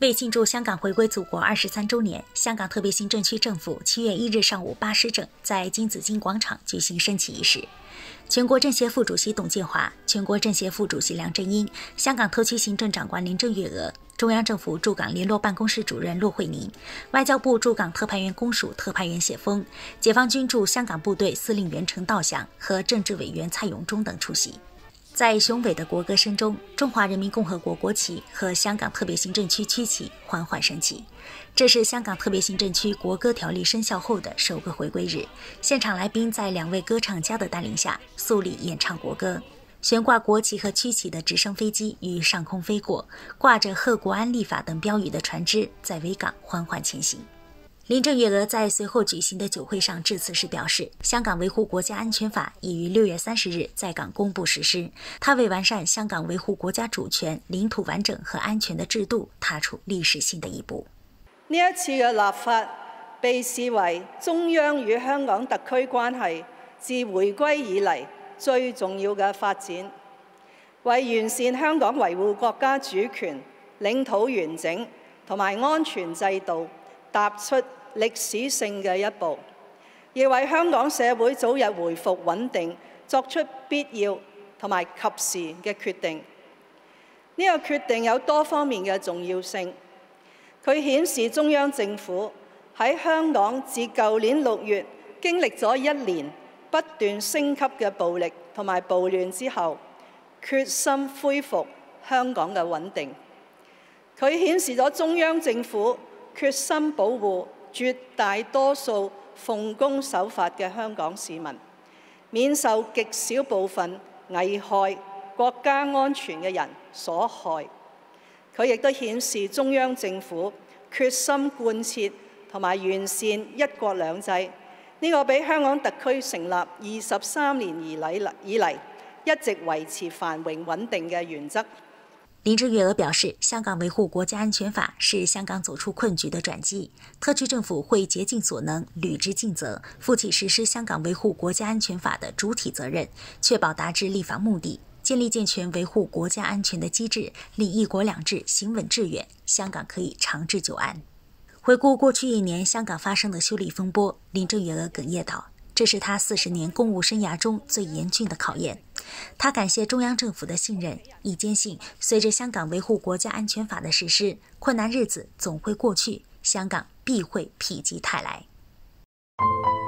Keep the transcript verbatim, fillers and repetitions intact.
为庆祝香港回归祖国二十三周年，香港特别行政区政府七月一日上午八时整在金紫荆广场举行升旗仪式。全国政协副主席董建华、全国政协副主席梁振英、香港特区行政长官林郑月娥、中央政府驻港联络办公室主任骆惠宁、外交部驻港特派员公署特派员谢峰、解放军驻香港部队司令员陈道祥和政治委员蔡永忠等出席。在雄伟的国歌声中，中华人民共和国国旗和香港特别行政区区旗缓缓升起。这是香港特别行政区国歌条例生效后的首个回归日，现场来宾在两位歌唱家的带领下肃立演唱国歌。悬挂国旗和区旗的直升飞机于上空飞过，挂着贺国安立法等标语的船只在维港缓缓前行。林郑月娥在随后举行的酒会上致辞时表示，香港维护国家安全法已于六月三十日在港公布实施，它为完善香港维护国家主權、領土完整和安全的制度踏出歷史性的一步。 呢一次嘅立法被視為中央與香港特區關係自回歸以嚟最重要嘅發展，為完善香港維護國家主權、領土完整同埋安全制度踏出歷史性嘅一步，亦為香港社會早日回復穩定作出必要同埋及時嘅決定。呢個決定有多方面嘅重要性，佢顯示中央政府喺香港自舊年六月經歷咗一年不斷升級嘅暴力同埋暴亂之後，決心恢復香港嘅穩定。佢顯示咗中央政府決心保護絕大多數奉公守法嘅香港市民，免受極少部分危害國家安全嘅人所害。佢亦都顯示中央政府決心貫徹同埋完善一國兩制，呢個俾香港特區成立二十三年以嚟以嚟一直維持繁榮穩定嘅原則。 林郑月娥表示，香港维护国家安全法是香港走出困局的转机，特区政府会竭尽所能，履职尽责，负起实施香港维护国家安全法的主体责任，确保达至立法目的，建立健全维护国家安全的机制，令一国两制行稳致远，香港可以长治久安。回顾过去一年香港发生的修例风波，林郑月娥哽咽道，这是他四十年公务生涯中最严峻的考验。他感谢中央政府的信任，亦坚信随着香港维护国家安全法的实施，困难日子总会过去，香港必会否极泰来。